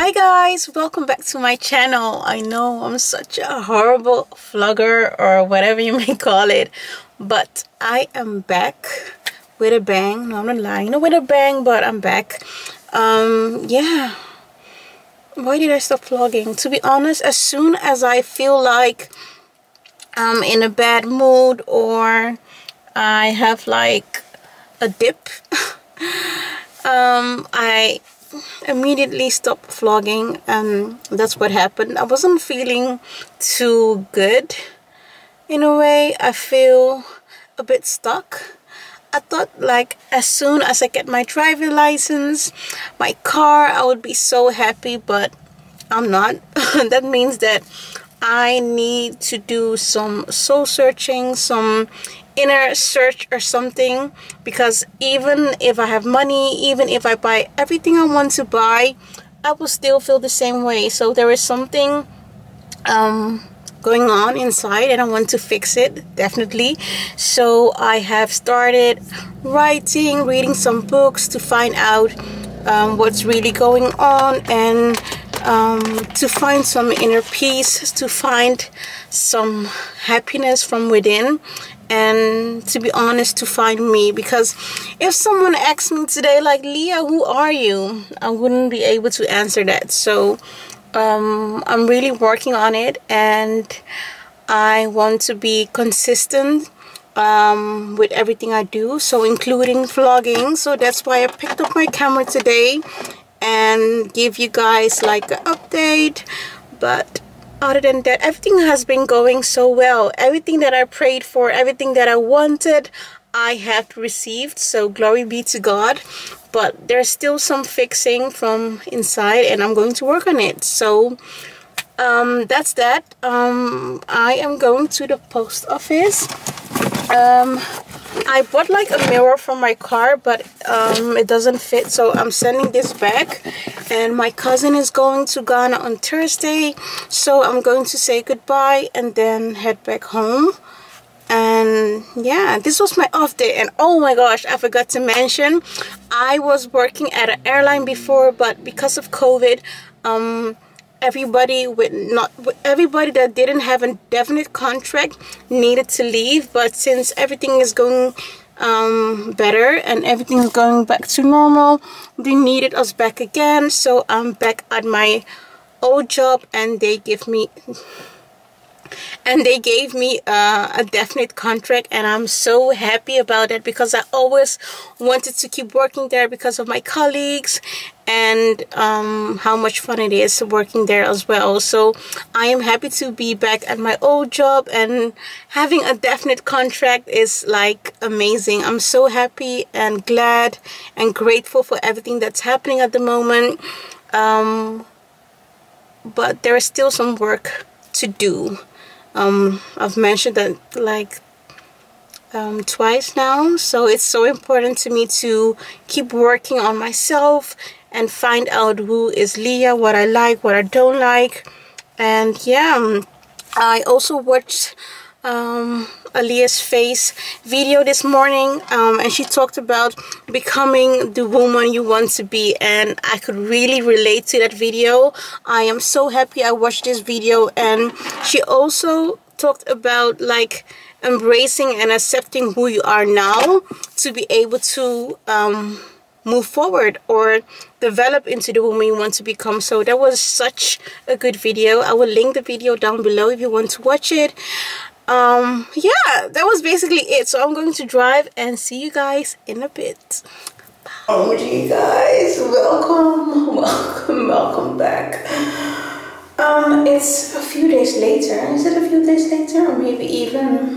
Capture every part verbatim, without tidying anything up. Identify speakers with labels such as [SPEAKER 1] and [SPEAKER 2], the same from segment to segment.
[SPEAKER 1] Hi guys, welcome back to my channel. I know I'm such a horrible vlogger or whatever you may call it, but I am back with a bang. No, I'm not lying, not with a bang, but I'm back. Um yeah, why did I stop vlogging? To be honest, as soon as I feel like I'm in a bad mood or I have like a dip, um I immediately stopped vlogging, and that's what happened. I wasn't feeling too good in a way. I feel a bit stuck. I thought like as soon as I get my driving license, my car, I would be so happy, but I'm not. That means that I need to do some soul searching, some inner search or something, because even if I have money, even if I buy everything I want to buy, I will still feel the same way. So there is something um going on inside and I want to fix it, definitely. So I have started writing, reading some books to find out um, what's really going on, and um, to find some inner peace, to find some happiness from within, and to be honest, to find me. Because if someone asked me today like, Leah, who are you, I wouldn't be able to answer that. So um I'm really working on it, and I want to be consistent um with everything I do, so including vlogging. So that's why I picked up my camera today and give you guys like an update. But other than that, everything has been going so well. Everything that I prayed for, everything that I wanted, I have received, so glory be to God. But there's still some fixing from inside, and I'm going to work on it. So um that's that. um I am going to the post office. um I bought like a mirror from my car, but um it doesn't fit, so I'm sending this back. And my cousin is going to Ghana on Thursday, so I'm going to say goodbye and then head back home. And yeah, this was my off day. And oh my gosh, I forgot to mention, I was working at an airline before, but because of COVID, um everybody with not everybody that didn't have a definite contract needed to leave. But since everything is going um better and everything is going back to normal, they needed us back again. So I'm back at my old job, and they give me and they gave me uh, a definite contract, and I'm so happy about it, because I always wanted to keep working there because of my colleagues and um, how much fun it is working there as well. So I am happy to be back at my old job, and having a definite contract is like amazing. I'm so happy and glad and grateful for everything that's happening at the moment. Um, but there is still some work to do. Um, I've mentioned that like um, twice now, so it's so important to me to keep working on myself and find out who is Leah, what I like, what I don't like. And yeah, um, I also watched um, Leah's face video this morning, um, and she talked about becoming the woman you want to be, and I could really relate to that video. I am so happy I watched this video. And she also talked about like embracing and accepting who you are now to be able to um, move forward or develop into the woman you want to become. So that was such a good video. I will link the video down below if you want to watch it. Um yeah, that was basically it. So I'm going to drive and see you guys in a bit. Oh you guys, welcome welcome welcome back. Um it's a few days later. Is it a few days later, or maybe even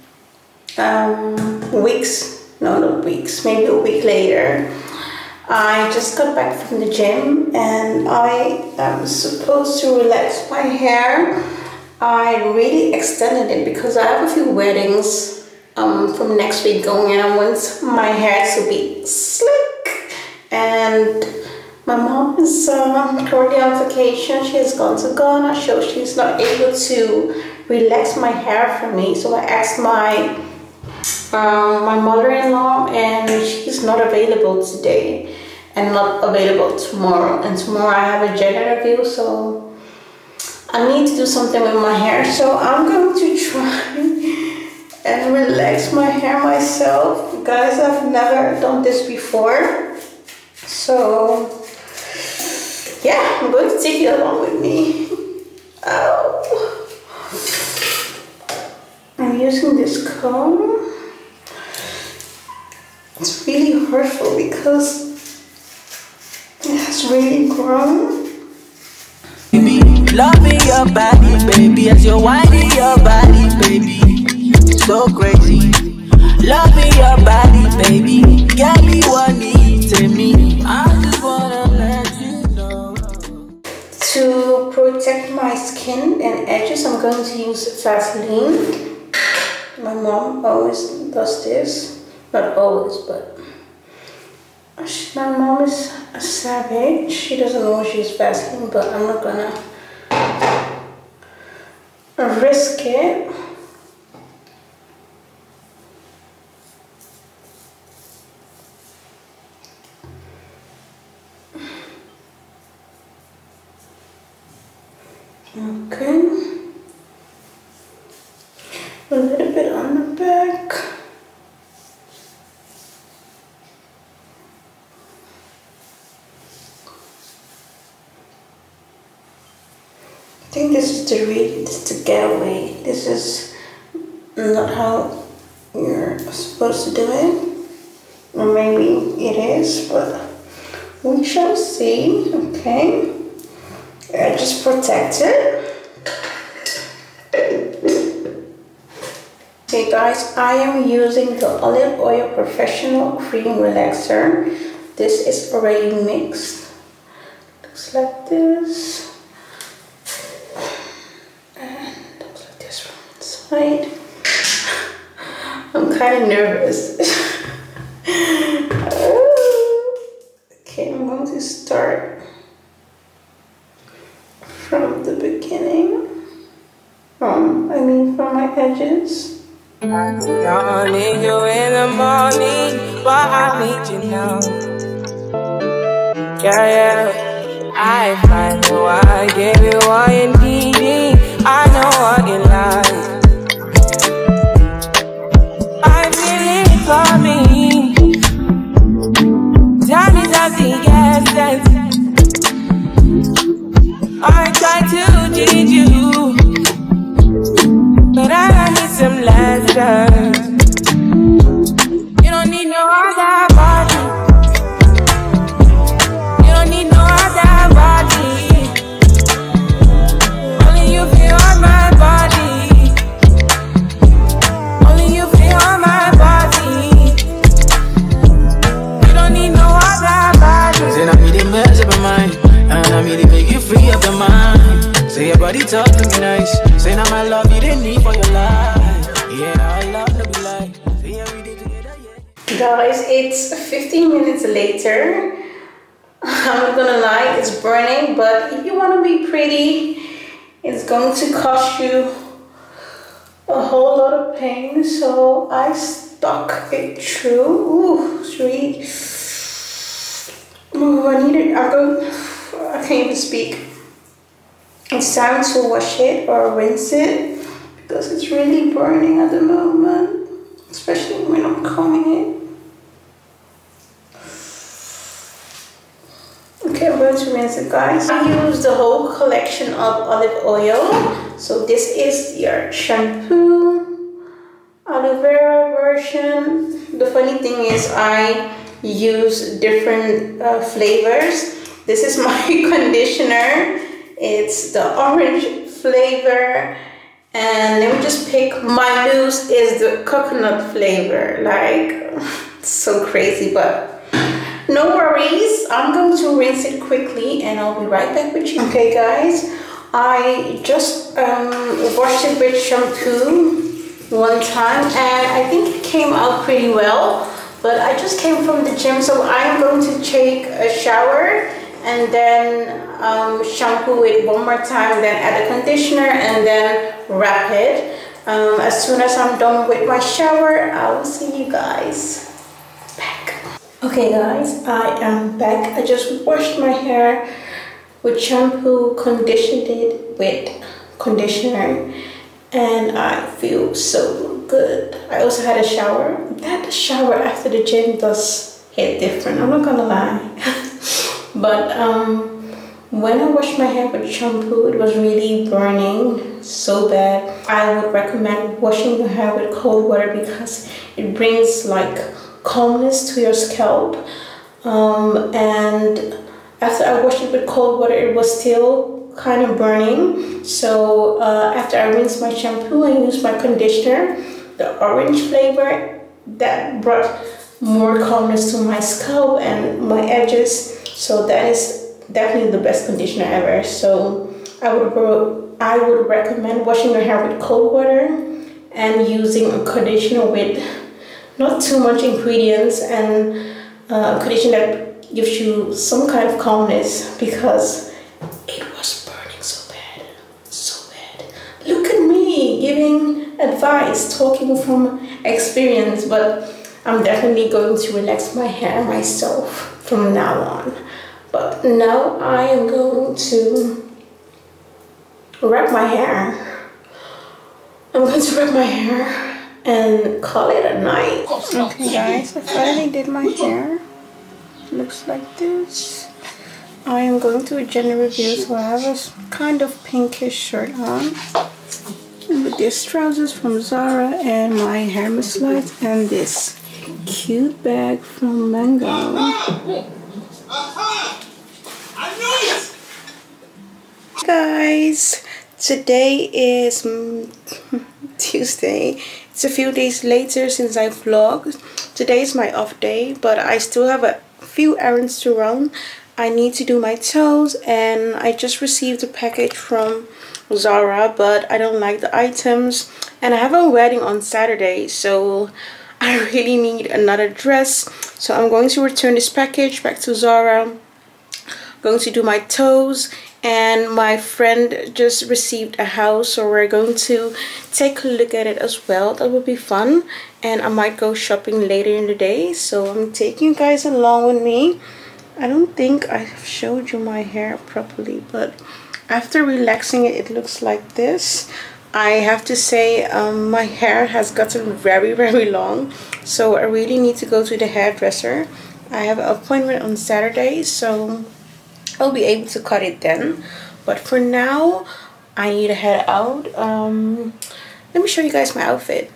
[SPEAKER 1] um weeks? No, not weeks, maybe a week later. I just got back from the gym, and I am supposed to relax my hair. I really extended it because I have a few weddings um, from next week going, and I want my hair to be slick. And my mom is uh, currently on vacation. She has gone to Ghana, so she's not able to relax my hair for me. So I asked my um, my mother-in-law, and she's not available today. and not available tomorrow. And tomorrow I have a jet interview, so I need to do something with my hair. So I'm going to try and relax my hair myself. Guys, I've never done this before. So yeah, I'm going to take you along with me. Oh. I'm using this comb. It's really hurtful because it has really grown.
[SPEAKER 2] Baby, loving your body, baby, as you're winding your body, baby, so crazy. Loving your body, baby, get me what needs to me. I just wanna let you know.
[SPEAKER 1] To protect my skin and edges, I'm going to use Vaseline. My mom always does this. Not always, but my mom is a savage. She doesn't know she's Vaseline, but I'm not gonna risk it. Okay. A little bit on the back. I think this is the read, this is the getaway. This is not how you're supposed to do it. Or maybe it is, but we shall see. Okay. I just protect it. Okay guys, I am using the Olive Oil Professional Cream Relaxer. This is already mixed. Looks like this. Right. I'm kind of nervous. Okay, I'm going to start from the beginning. Um, I mean from my edges.
[SPEAKER 2] I need you in the morning, but I need you now. Yeah, yeah. I find you, I gave you all you need. I know what you like. For me, time is of the essence. I try to teach you, but I need some lessons. You don't need no other body. You don't need no other body. Only you feel on my body. Only you feel on my body. Say I me the mess up my mind, and I me the make you free up your mind. Say your body talk to me nice. Say now my love you didn't need for your life. Yeah, I love to be like. Say every day together, yeah.
[SPEAKER 1] Guys, it's fifteen minutes later. I'm not gonna lie, it's burning, but if you want to be pretty, it's going to cost you a whole lot of pain. So I stuck it through. Ooh, it's really. Oh, I need it. I go. I can't even speak. It's time to wash it or rinse it because it's really burning at the moment, especially when I'm combing it. Okay, I'm going to rinse it, guys. I use the whole collection of olive oil. So this is your shampoo, aloe vera version. The funny thing is I use different uh, flavors. This is my conditioner. It's the orange flavor, and let me just pick. My loose is the coconut flavor. Like, it's so crazy, but no worries. I'm going to rinse it quickly and I'll be right back with you. Okay guys, I just um, washed it with shampoo one time and I think it came out pretty well. But I just came from the gym, so I'm going to take a shower and then um, shampoo it one more time, then add a conditioner and then wrap it. Um, as soon as I'm done with my shower, I will see you guys back. Okay guys, I am back. I just washed my hair with shampoo, conditioned it with conditioner, and I feel so good. I also had a shower. That shower after the gym does hit different, I'm not gonna lie. But um, when I washed my hair with shampoo, it was really burning so bad. I would recommend washing your hair with cold water because it brings like calmness to your scalp. Um, and after I washed it with cold water, it was still kind of burning. So uh, after I rinsed my shampoo and used my conditioner, the orange flavor, that brought more calmness to my scalp and my edges. So that is definitely the best conditioner ever. So I would I would recommend washing your hair with cold water and using a conditioner with not too much ingredients, and uh, a conditioner that gives you some kind of calmness, because it was burning so bad, so bad. Look at me giving advice, talking from experience, but I'm definitely going to relax my hair myself from now on. But now I am going to wrap my hair. I'm going to wrap my hair and call it a night. Okay guys, I finally did my hair. Looks like this. I am going to a gender review, so I have a kind of pinkish shirt on with these trousers from Zara and my hair slides and this cute bag from Mango. Guys, today is Tuesday. It's a few days later since I vlogged. Today is my off day, but I still have a few errands to run. I need to do my toes, and I just received a package from Zara, but I don't like the items, and I have a wedding on Saturday, so I really need another dress. So I'm going to return this package back to Zara. I'm going to do my toes, and my friend just received a house, so we're going to take a look at it as well. That would be fun, and I might go shopping later in the day, so I'm taking you guys along with me. I don't think I've showed you my hair properly, but after relaxing it, it looks like this. I have to say um, my hair has gotten very very long, so I really need to go to the hairdresser. I have an appointment on Saturday, so I'll be able to cut it then. But for now, I need to head out. Um, let me show you guys my outfit.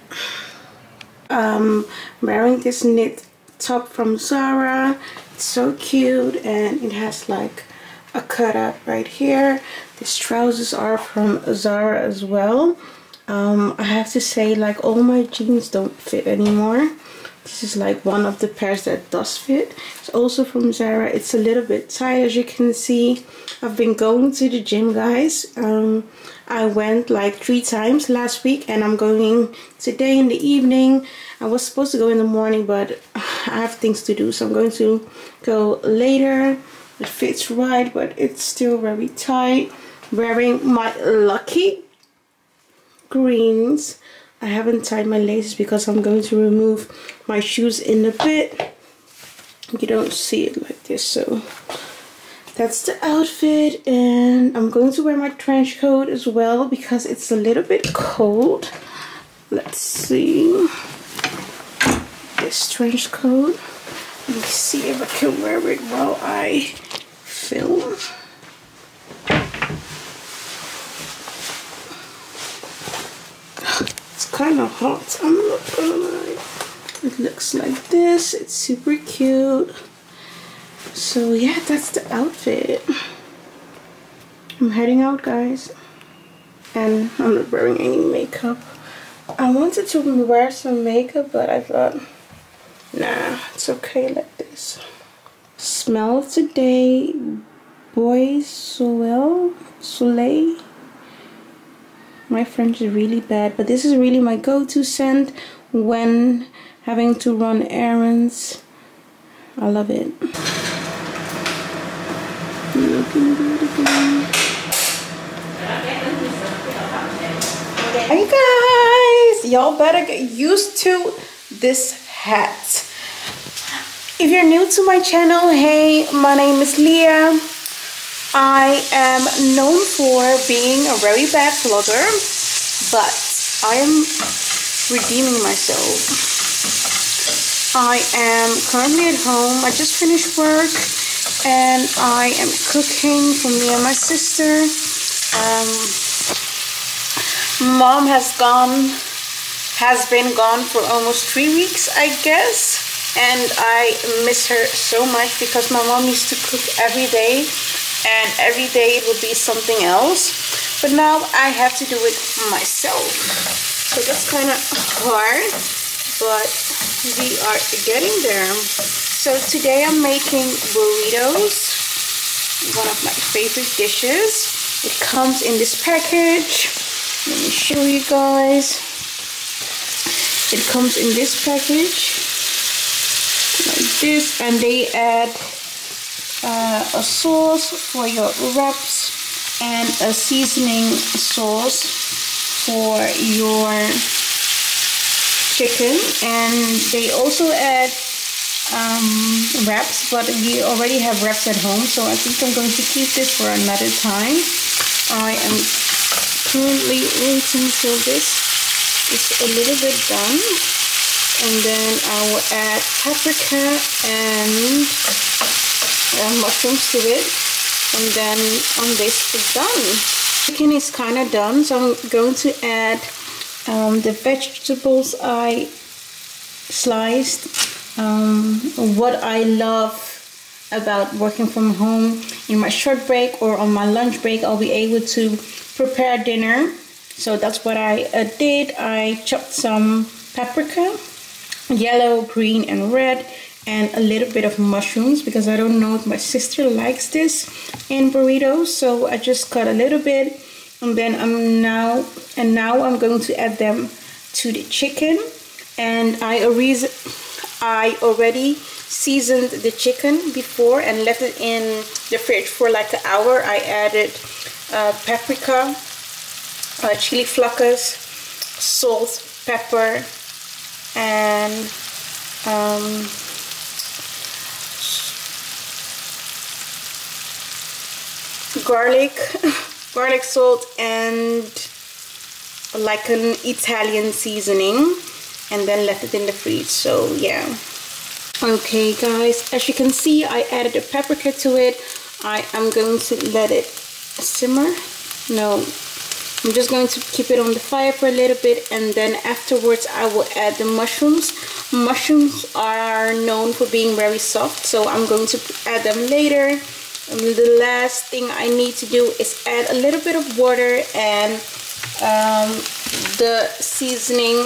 [SPEAKER 1] Um, I'm wearing this knit top from Zara. It's so cute, and it has like a cutout right here. These trousers are from Zara as well. Um, I have to say, like, all my jeans don't fit anymore. This is like one of the pairs that does fit. It's also from Zara. It's a little bit tight, as you can see. I've been going to the gym, guys. Um, I went like three times last week, and I'm going today in the evening. I was supposed to go in the morning, but I have things to do, so I'm going to go later. It fits right, but it's still very tight. Wearing my lucky greens. I haven't tied my laces because I'm going to remove my shoes in a bit. You don't see it like this, so that's the outfit. And I'm going to wear my trench coat as well because it's a little bit cold. Let's see. This trench coat. Let me see if I can wear it while I film. Kind of hot, I'm not gonna lie. It looks like this. It's super cute. So yeah, that's the outfit. I'm heading out, guys, and I'm not wearing any makeup. I wanted to wear some makeup, but I thought, nah, it's okay like this. Smell of the day, Boy Soleil. Soleil. My French is really bad, but this is really my go-to scent when having to run errands. I love it. Looking good again. Hey guys, y'all better get used to this hat. If you're new to my channel, hey, my name is Lea. I am known for being a very bad vlogger, but I am redeeming myself. I am currently at home. I just finished work and I am cooking for me and my sister. Um, mom has gone, has been gone for almost three weeks, I guess. And I miss her so much because my mom used to cook every day and every day it would be something else. But now I have to do it myself. So that's kind of hard, but we are getting there. So today I'm making burritos, one of my favorite dishes. It comes in this package. Let me show you guys. It comes in this package like this, and they add uh, a sauce for your wraps and a seasoning sauce for your chicken, and they also add um, wraps, but we already have wraps at home, so I think I'm going to keep this for another time. I am currently waiting till this is a little bit done, and then I will add paprika and uh, mushrooms to it, and then I'm basically done. Chicken is kind of done, so I'm going to add um, the vegetables I sliced. Um, what I love about working from home, in my short break or on my lunch break, I'll be able to prepare dinner. So that's what I uh, did. I chopped some paprika, yellow, green, and red, and a little bit of mushrooms because I don't know if my sister likes this in burritos. So I just cut a little bit, and then I'm now and now I'm going to add them to the chicken. And I already I already seasoned the chicken before and left it in the fridge for like an hour. I added uh, paprika, uh, chili flakes, salt, pepper, and um, garlic, garlic salt, and like an Italian seasoning, and then left it in the fridge. So yeah. Okay guys, as you can see, I added the paprika to it. I am going to let it simmer. No, I'm just going to keep it on the fire for a little bit, and then afterwards I will add the mushrooms. Mushrooms are known for being very soft, so I'm going to add them later. And the last thing I need to do is add a little bit of water and um, the seasoning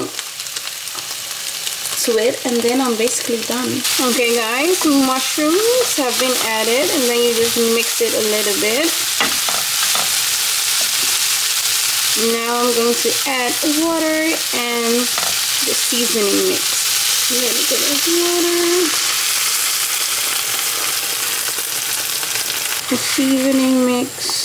[SPEAKER 1] to it, and then I'm basically done. Okay guys, mushrooms have been added, and then you just mix it a little bit. Now I'm going to add water and the seasoning mix. A little bit of water, the seasoning mix.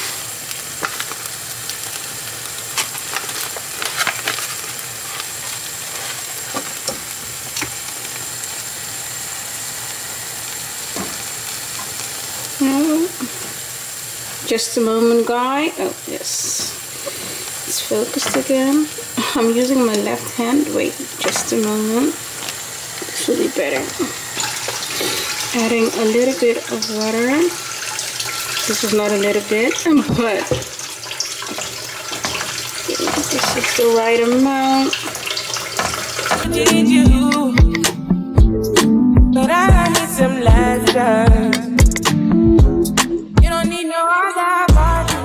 [SPEAKER 1] No. Just a moment, guys. Oh yes, it's focused again. I'm using my left hand. Wait, just a moment. This will be better. Adding a little bit of water. This is not a little bit, but this is the right amount.
[SPEAKER 2] I need you, but I need some laughter. You don't need no other body.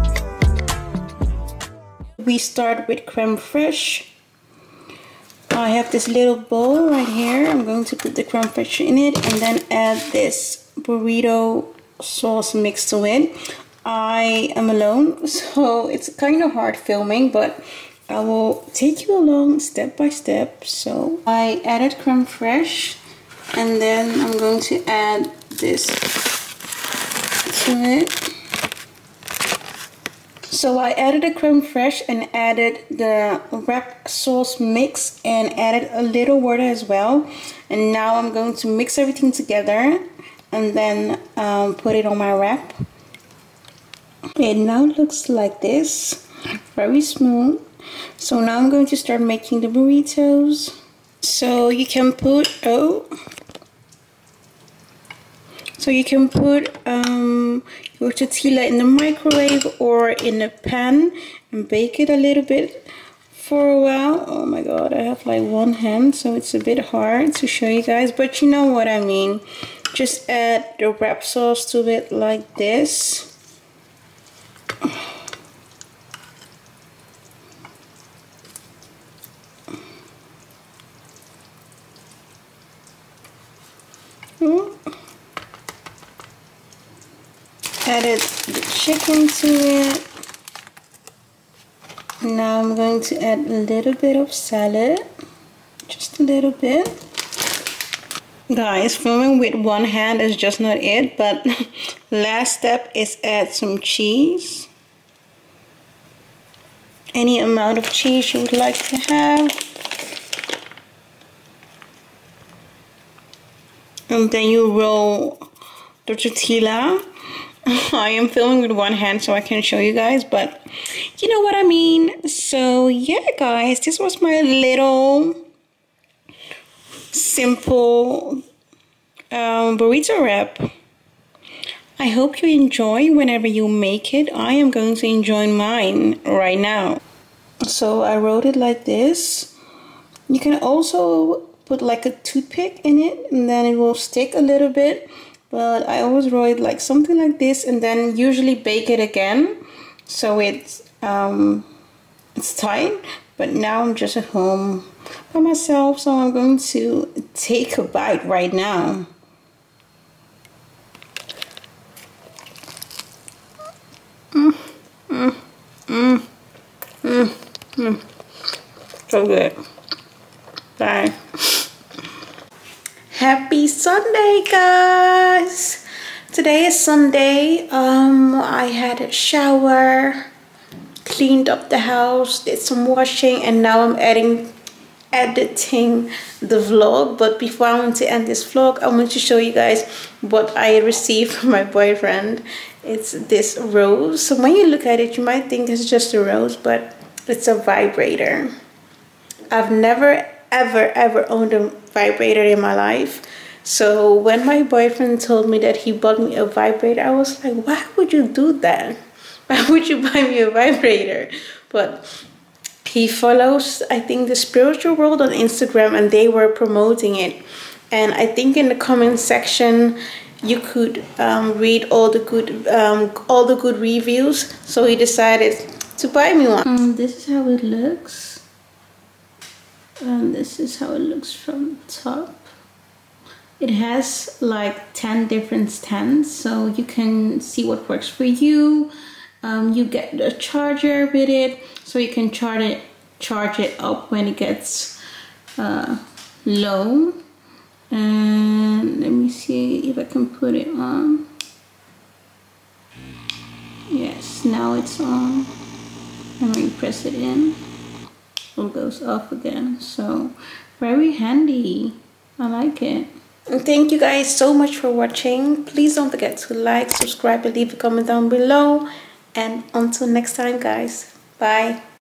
[SPEAKER 1] We start with creme fraiche. I have this little bowl right here. I'm going to put the creme fraiche in it and then add this burrito sauce mix to it. I am alone, so it's kind of hard filming, but I will take you along step by step. So I added creme fraiche, and then I'm going to add this to it. So I added the creme fraiche and added the wrap sauce mix and added a little water as well. And now I'm going to mix everything together and then um, put it on my wrap. It now looks like this, very smooth. So now I'm going to start making the burritos. So you can put, oh, so you can put um, your tortilla in the microwave or in a pan and bake it a little bit for a while. Oh my god, I have like one hand, so it's a bit hard to show you guys, but you know what I mean. Just add the wrap sauce to it like this. Added the chicken to it. Now I'm going to add a little bit of salad, just a little bit. Guys, filming with one hand is just not it, but last step is add some cheese. Any amount of cheese you would like to have. And then you roll the tortilla. I am filming with one hand so I can show you guys, but you know what I mean. So yeah guys, this was my little simple um, burrito wrap. I hope you enjoy whenever you make it. I am going to enjoy mine right now. So I wrote it like this. You can also put like a toothpick in it and then it will stick a little bit. But I always wrote like something like this and then usually bake it again so it's um, it's tight. But now I'm just at home by myself, so I'm going to take a bite right now. Mm, mm, mm, mm, mm. So good. Bye. Happy Sunday, guys! Today is Sunday. Um, I had a shower, cleaned up the house, did some washing, and now I'm adding, editing the vlog. But before I want to end this vlog, I want to show you guys what I received from my boyfriend. It's this rose. So when you look at it, you might think it's just a rose, but it's a vibrator. I've never ever ever owned a vibrator in my life. So when my boyfriend told me that he bought me a vibrator, I was like, why would you do that? Why would you buy me a vibrator? But he follows, I think, the spiritual world on Instagram, and they were promoting it. And I think in the comment section you could um, read all the good um, all the good reviews. So he decided to buy me one. Um, this is how it looks. And this is how it looks from the top. It has like ten different stands, so you can see what works for you. Um, you get a charger with it, so you can charge it, charge it up when it gets uh, low. And let me see if I can put it on. Yes, now it's on. And when you press it in, it goes off again. So very handy. I like it. And thank you guys so much for watching. Please don't forget to like, subscribe, and leave a comment down below. And until next time, guys, bye.